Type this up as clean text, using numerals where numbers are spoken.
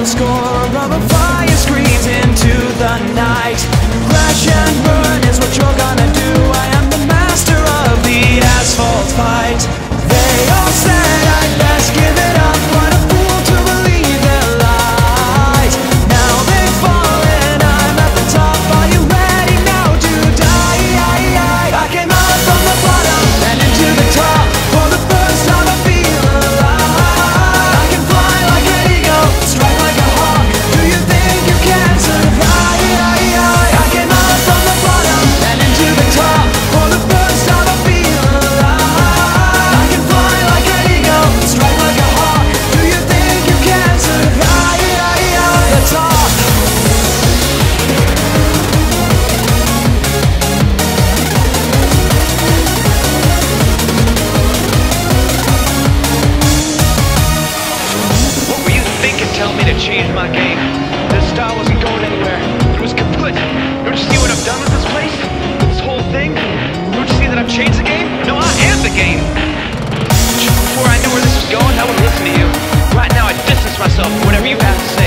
the score of a fire screams into the night. Crash and burn is what you're gonna do. I am the master of the asphalt fight. They all said I'd best give it up. What a fool to believe their lies. Now they've fallen, I'm at the top. Are you ready now to die? I came out from the bottom and into the top. For the first time I feel alive. I can fly like an eagle, strike like a hawk. Do you think you can survive? I came out from the bottom and into the top. For the first time I feel alive. I can fly like an eagle, strike like a hawk. Do you think you can survive? The top. What were you thinking telling me to change my game? This style wasn't going anywhere. It was kaput. Don't you see what I've done with this place? With this whole thing? Don't you see that I've changed the game? No, I am the game. Just before I knew where this was going, I would listen to you. Right now I distance myself from whatever you have to say.